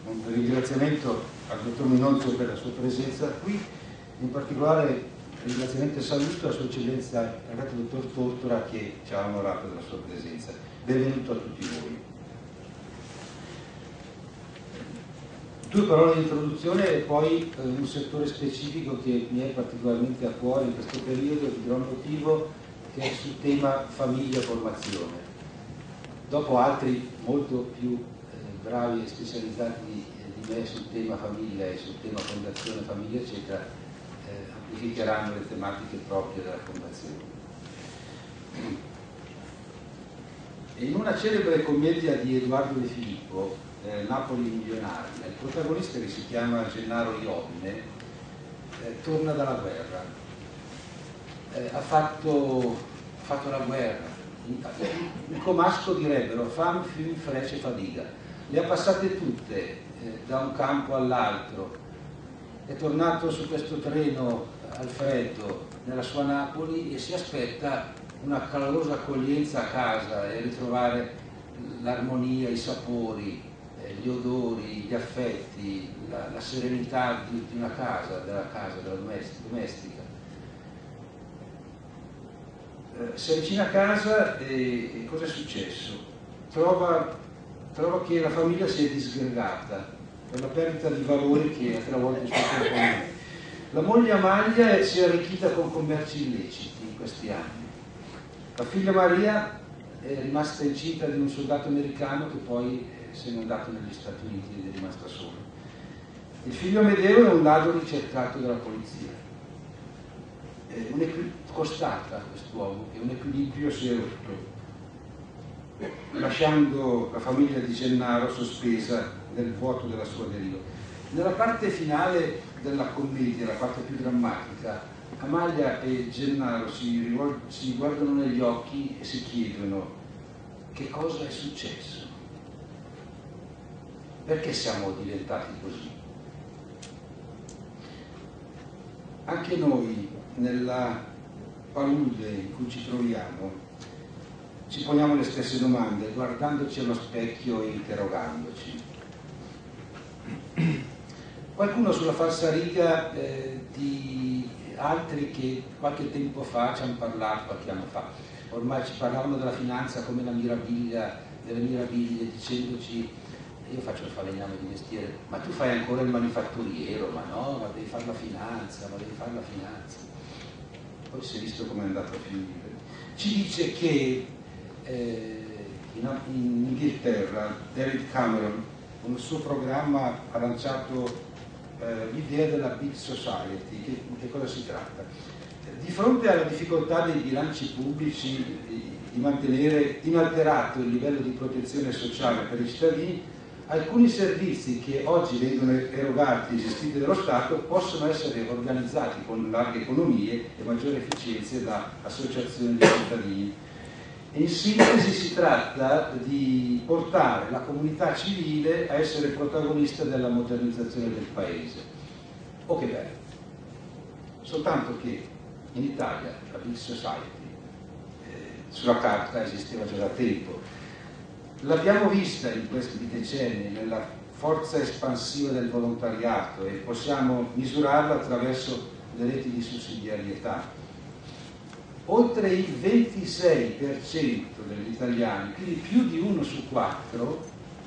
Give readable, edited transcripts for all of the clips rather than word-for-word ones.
un ringraziamento al dottor Minozzo per la sua presenza qui, in particolare ringraziamento e saluto a Sua Eccellenza il dottor Tortora che ci ha onorato della sua presenza. Benvenuto a tutti voi. Due parole di introduzione e poi un settore specifico che mi è particolarmente a cuore in questo periodo, di gran motivo, che è sul tema famiglia e formazione. Dopo altri molto più bravi e specializzati di me sul tema famiglia e sul tema fondazione, famiglia, eccetera, amplificheranno le tematiche proprie della fondazione. In una celebre commedia di Edoardo De Filippo, Napoli milionaria, il protagonista, che si chiama Gennaro Iovine, torna dalla guerra. Ha fatto la guerra, in comasco direbbero fam, film, frecce, fadiga. Le ha passate tutte, da un campo all'altro. È tornato su questo treno al freddo nella sua Napoli e si aspetta una calorosa accoglienza a casa e ritrovare l'armonia, i sapori, gli odori, gli affetti, la serenità di una casa, della domestica. Si avvicina a casa e cosa è successo? Trova che la famiglia si è disgregata per la perdita di valori che ha travolto il suo componente. La moglie Amalia si è arricchita con commerci illeciti in questi anni. La figlia Maria è rimasta incinta di un soldato americano che poi se n'è andato negli Stati Uniti ed è rimasta sola. Il figlio Amedeo è un ladro ricercato dalla polizia. Costata quest'uomo che un equilibrio si è rotto, lasciando la famiglia di Gennaro sospesa nel vuoto della sua deriva. Nella parte finale della commedia, la parte più drammatica, Amalia e Gennaro si guardano negli occhi e si chiedono: che cosa è successo? Perché siamo diventati così? Anche noi, nella palude in cui ci troviamo, ci poniamo le stesse domande, guardandoci allo specchio e interrogandoci. Qualcuno sulla falsariga di altri che qualche tempo fa ci hanno parlato, qualche anno fa, ormai ci parlavano della finanza come delle meraviglie, dicendoci: io faccio il falegname di mestiere, ma tu fai ancora il manifatturiero, ma no, ma devi fare la finanza, Poi si è visto come è andato a finire. Ci dice che in Inghilterra David Cameron, con il suo programma, ha lanciato l'idea della Big Society. Che cosa si tratta? Di fronte alla difficoltà dei bilanci pubblici di mantenere inalterato il livello di protezione sociale per i cittadini, alcuni servizi che oggi vengono erogati e gestiti dallo Stato possono essere organizzati con larghe economie e maggiore efficienza da associazioni di cittadini. In sintesi si tratta di portare la comunità civile a essere protagonista della modernizzazione del Paese. Oh che bello! Soltanto che in Italia la Big Society sulla carta esisteva già da tempo. L'abbiamo vista in questi decenni nella forza espansiva del volontariato e possiamo misurarla attraverso le reti di sussidiarietà. Oltre il 26% degli italiani, quindi più di 1 su 4,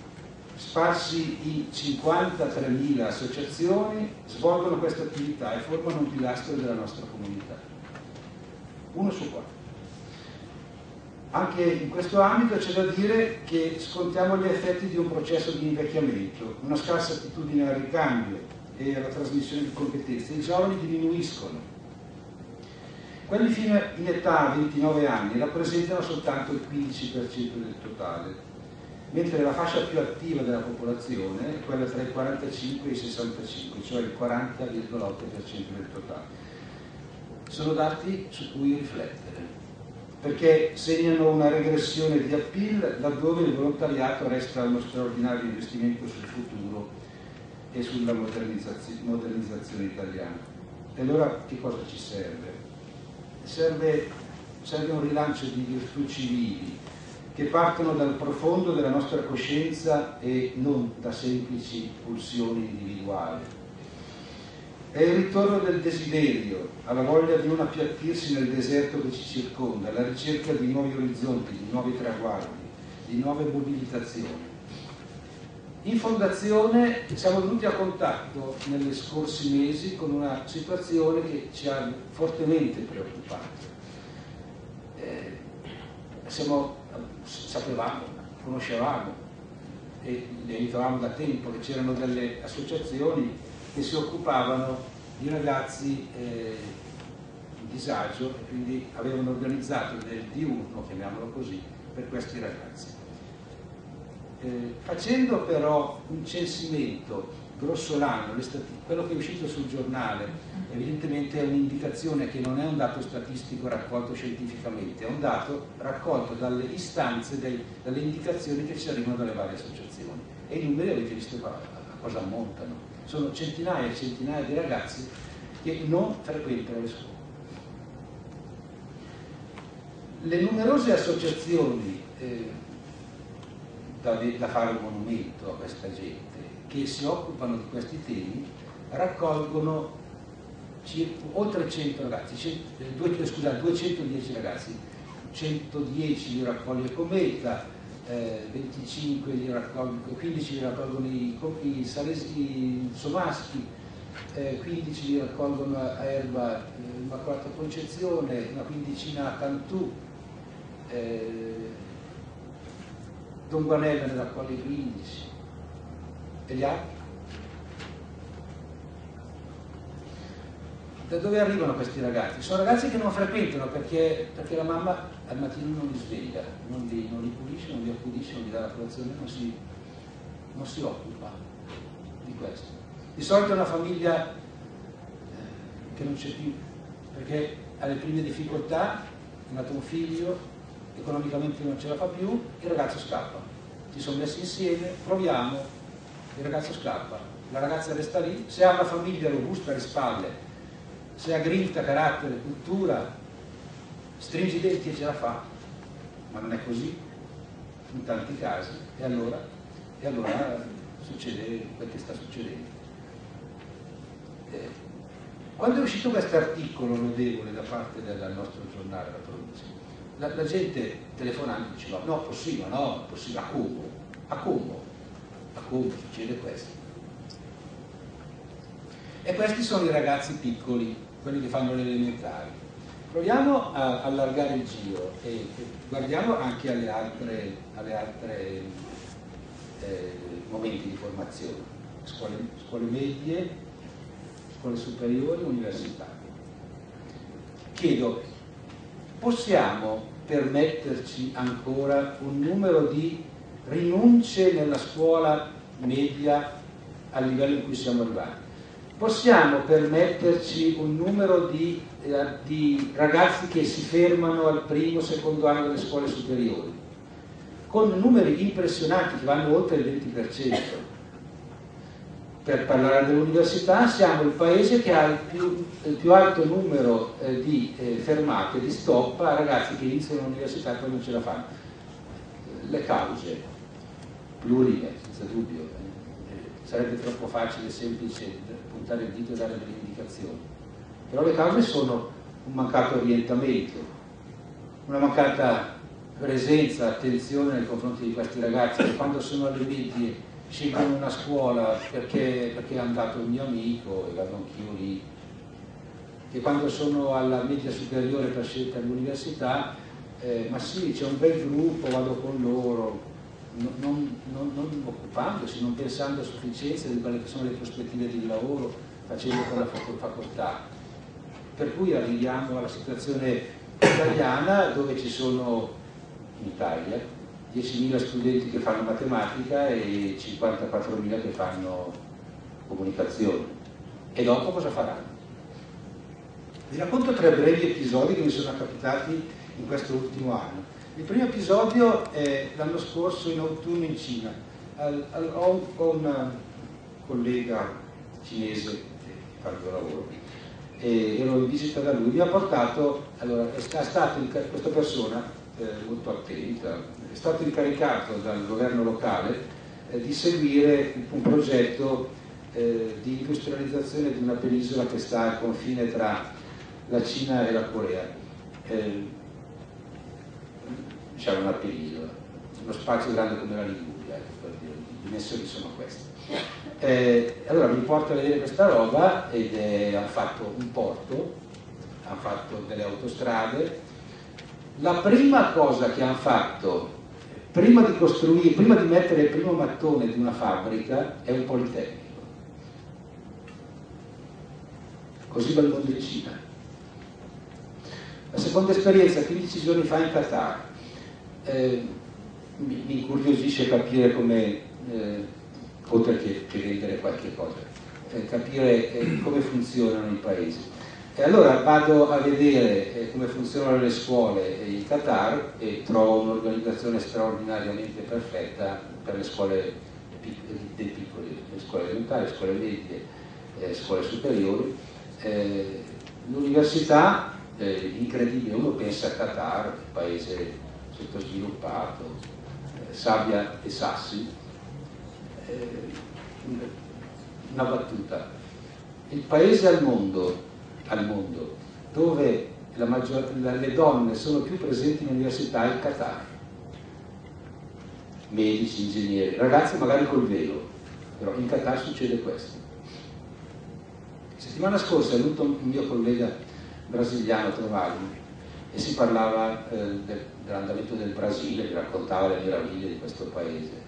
sparsi in 53.000 associazioni, svolgono questa attività e formano un pilastro della nostra comunità. 1 su 4. Anche in questo ambito c'è da dire che scontiamo gli effetti di un processo di invecchiamento, una scarsa attitudine al ricambio e alla trasmissione di competenze. I giovani diminuiscono. Quelli fino in età 29 anni rappresentano soltanto il 15% del totale, mentre la fascia più attiva della popolazione è quella tra i 45 e i 65, cioè il 40,8% del totale. Sono dati su cui riflettere, perché segnano una regressione di appeal laddove il volontariato resta uno straordinario investimento sul futuro e sulla modernizzazione italiana. E allora che cosa ci serve? Serve un rilancio di virtù civili che partono dal profondo della nostra coscienza e non da semplici pulsioni individuali. È il ritorno del desiderio, alla voglia di non appiattirsi nel deserto che ci circonda, la ricerca di nuovi orizzonti, di nuovi traguardi, di nuove mobilitazioni. In fondazione siamo venuti a contatto negli scorsi mesi con una situazione che ci ha fortemente preoccupato. Sapevamo, conoscevamo e le aiutavamo da tempo che c'erano delle associazioni che si occupavano di ragazzi in disagio e quindi avevano organizzato del diurno, chiamiamolo così, per questi ragazzi. Facendo però un censimento grossolano, quello che è uscito sul giornale evidentemente è un'indicazione che non è un dato statistico raccolto scientificamente, è un dato raccolto dalle istanze, dalle indicazioni che ci arrivano dalle varie associazioni, e i numeri avete visto a cosa ammontano. Sono centinaia e centinaia di ragazzi che non frequentano le scuole. Le numerose associazioni da fare un monumento a questa gente che si occupano di questi temi raccolgono oltre 100 ragazzi, 210 ragazzi, 110 li raccoglie Cometa, 25 li raccolgono, 15 li raccolgono i Somaschi, 15 li raccolgono a Erba Immacolata Concezione, una quindicina a Cantù, Don Guanella ne raccoglie 15 e gli altri? Da dove arrivano questi ragazzi? Sono ragazzi che non frequentano perché la mamma al mattino non li sveglia, non li pulisce, non li accudisce, non gli dà la colazione, non si occupa di questo. Di solito è una famiglia che non c'è più, perché ha le prime difficoltà, è nato un figlio, economicamente non ce la fa più, il ragazzo scappa. Si sono messi insieme, proviamo, il ragazzo scappa, la ragazza resta lì, se ha una famiglia robusta alle spalle, se ha grinta, carattere, cultura, stringi i denti e ce la fa, ma non è così in tanti casi, e allora succede quel che sta succedendo. Quando è uscito questo articolo lodevole da parte del nostro giornale, la Provincia, la gente telefonando diceva no, possibile, a Como succede questo. E questi sono i ragazzi piccoli, quelli che fanno le elementari. Proviamo a allargare il giro e guardiamo anche alle altre momenti di formazione, scuole medie, scuole superiori, università. Chiedo, possiamo permetterci ancora un numero di rinunce nella scuola media al livello in cui siamo arrivati? Possiamo permetterci un numero di ragazzi che si fermano al primo, secondo anno delle scuole superiori, con numeri impressionanti che vanno oltre il 20%. Per parlare dell'università, siamo il paese che ha il più alto numero di fermate, di stop a ragazzi che iniziano l'università e poi non ce la fanno. Le cause, plurime, senza dubbio, sarebbe troppo facile e semplice puntare il dito e dare delle indicazioni, però le cause sono un mancato orientamento, una mancata presenza, attenzione nei confronti di questi ragazzi che quando sono alle medie scelgono una scuola perché è andato un mio amico e vado anch'io lì, che quando sono alla media superiore per scelta all'università ma sì, c'è un bel gruppo, vado con loro, non occupandosi, non pensando a sufficienza di quelle che sono le prospettive di lavoro facendo quella facoltà. Per cui arriviamo alla situazione italiana dove ci sono in Italia 10.000 studenti che fanno matematica e 54.000 che fanno comunicazione. E dopo cosa faranno? Vi racconto 3 brevi episodi che mi sono capitati in questo ultimo anno. Il primo episodio è l'anno scorso in autunno in Cina. Ho un collega cinese che fa il mio lavoro e ero in visita da lui, mi ha portato, allora è stato questa persona molto attenta, stato incaricato dal governo locale di seguire un progetto di industrializzazione di una penisola che sta al confine tra la Cina e la Corea. Diciamo una penisola, uno spazio grande come la Liguria, per dire, le dimensioni sono queste. Allora mi porto a vedere questa roba ed hanno fatto un porto, hanno fatto delle autostrade. La prima cosa che hanno fatto prima di costruire, prima di mettere il primo mattone di una fabbrica è un politecnico. Così va il mondo in Cina. La seconda esperienza, 15 giorni fa in Qatar, mi incuriosisce capire come, oltre che vendere qualche cosa, capire come funzionano i paesi. E allora vado a vedere come funzionano le scuole in Qatar e trovo un'organizzazione straordinariamente perfetta per le scuole dei piccoli, le scuole elementari, le scuole medie, le scuole superiori. L'università, incredibile, uno pensa a Qatar, un paese sottosviluppato, sabbia e sassi. Una battuta: il paese al mondo dove le donne sono più presenti in università è il Qatar. Medici, ingegneri, ragazzi magari col velo, però in Qatar succede questo. Settimana scorsa è venuto un mio collega brasiliano a trovarmi e si parlava dell'andamento del Brasile, mi raccontava le meraviglie di questo paese.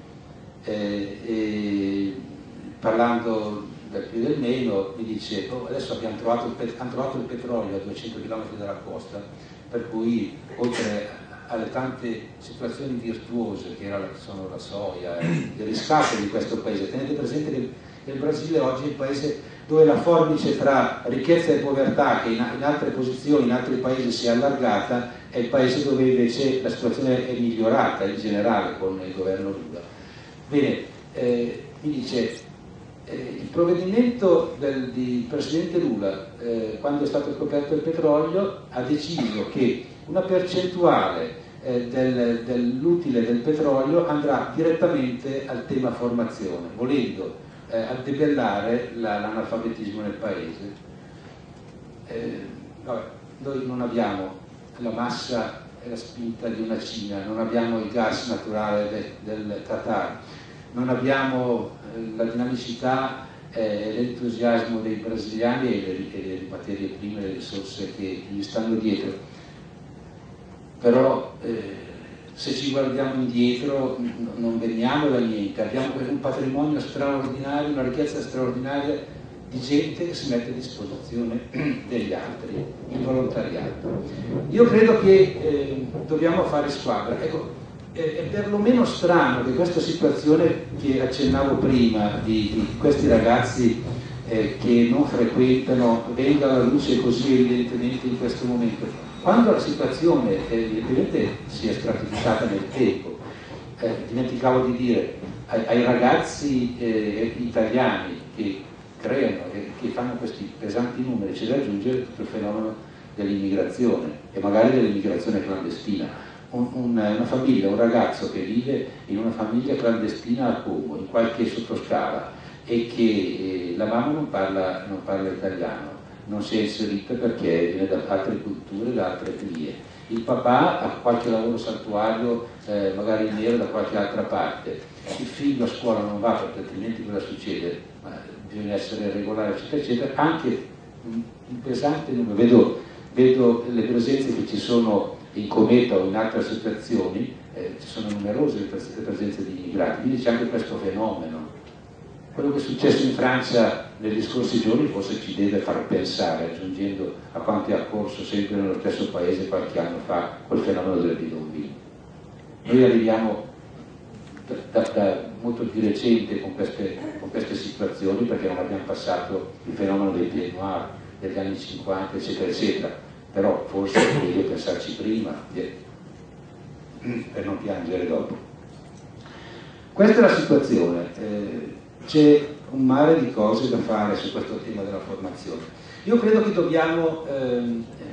E parlando del più e del meno mi dice: adesso hanno trovato il petrolio a 200 km dalla costa, per cui oltre alle tante situazioni virtuose che sono la soia, il riscatto di questo paese, tenete presente che il Brasile oggi è il paese dove la forbice tra ricchezza e povertà, che in altre posizioni, in altri paesi si è allargata, è il paese dove invece la situazione è migliorata in generale con il governo Lula. Bene, mi dice: il provvedimento del presidente Lula, quando è stato scoperto il petrolio, ha deciso che una percentuale dell'utile del petrolio andrà direttamente al tema formazione, volendo addebellare l'analfabetismo nel paese. Noi non abbiamo la massa e la spinta di una Cina, non abbiamo il gas naturale del Qatar, non abbiamo la dinamicità e l'entusiasmo dei brasiliani e le materie prime, le risorse che gli stanno dietro. Però se ci guardiamo indietro non veniamo da niente, abbiamo un patrimonio straordinario, una ricchezza straordinaria di gente che si mette a disposizione degli altri, il volontariato. Io credo che dobbiamo fare squadra. Ecco, è perlomeno strano che questa situazione che accennavo prima di questi ragazzi che non frequentano venga alla luce così evidentemente in questo momento, quando la situazione evidentemente si è stratificata nel tempo. Dimenticavo di dire ai ragazzi italiani che creano e che fanno questi pesanti numeri, c'è da aggiungere tutto il fenomeno dell'immigrazione e magari dell'immigrazione clandestina. Una famiglia, un ragazzo che vive in una famiglia clandestina a Como, in qualche sottoscala, e che la mamma non parla italiano, non si è inserita perché viene da altre culture, da altre etnie. Il papà ha qualche lavoro saltuario, magari nero da qualche altra parte. Il figlio a scuola non va perché altrimenti cosa succede? Bisogna essere regolari, eccetera, eccetera. Anche un pesante numero. Vedo le presenze che ci sono in Cometa o in altre associazioni, ci sono numerose le presenze di immigrati, quindi c'è anche questo fenomeno. Quello che è successo in Francia negli scorsi giorni forse ci deve far pensare, aggiungendo a quanto è accorso sempre nello stesso paese qualche anno fa quel fenomeno delle bidonville. Noi arriviamo da molto più recente con queste situazioni, perché non abbiamo passato il fenomeno dei pieds noirs degli anni 50, eccetera, eccetera, però forse è meglio pensarci prima per non piangere dopo. Questa è la situazione. C'è un mare di cose da fare su questo tema della formazione. Io credo che dobbiamo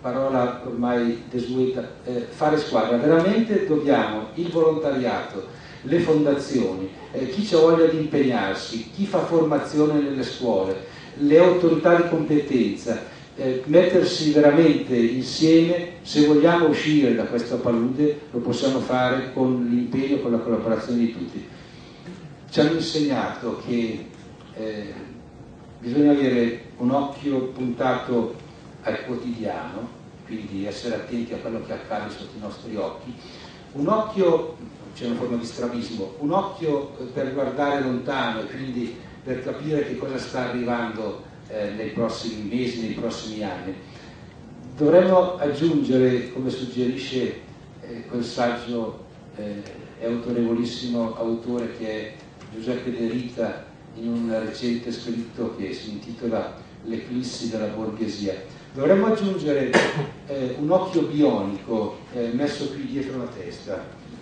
parola ormai desueta, fare squadra. Veramente dobbiamo il volontariato, le fondazioni, chi c'ha voglia di impegnarsi, chi fa formazione nelle scuole, le autorità di competenza, mettersi veramente insieme. Se vogliamo uscire da questa palude lo possiamo fare con l'impegno, con la collaborazione di tutti. Ci hanno insegnato che bisogna avere un occhio puntato al quotidiano, quindi essere attenti a quello che accade sotto i nostri occhi, un occhio, c'è una forma di strabismo, un occhio per guardare lontano e quindi per capire che cosa sta arrivando nei prossimi mesi, nei prossimi anni. Dovremmo aggiungere, come suggerisce quel saggio e autorevolissimo autore che è Giuseppe De Rita, in un recente scritto che si intitola L'eclissi della borghesia, dovremmo aggiungere un occhio bionico messo qui dietro la testa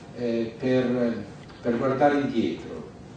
per guardare indietro.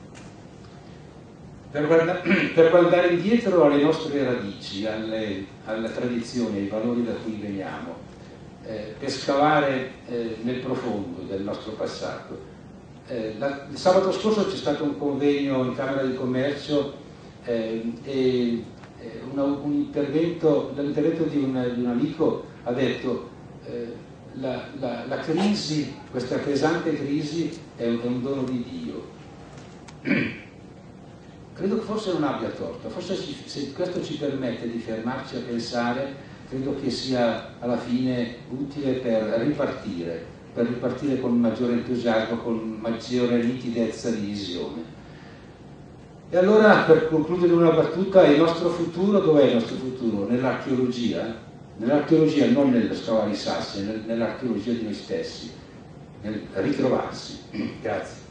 Per guardare indietro alle nostre radici, alla tradizione, ai valori da cui veniamo, per scavare nel profondo del nostro passato. Il sabato scorso c'è stato un convegno in Camera di Commercio e l'intervento di un amico ha detto la crisi, questa pesante crisi è un dono di Dio. Credo che forse non abbia torto, forse se questo ci permette di fermarci a pensare, credo che sia alla fine utile per ripartire con maggiore entusiasmo, con maggiore nitidezza di visione. E allora, per concludere una battuta, il nostro futuro, dov'è il nostro futuro? Nell'archeologia? Nell'archeologia, non nel scavare i sassi, nell'archeologia di noi stessi, nel ritrovarsi. Grazie.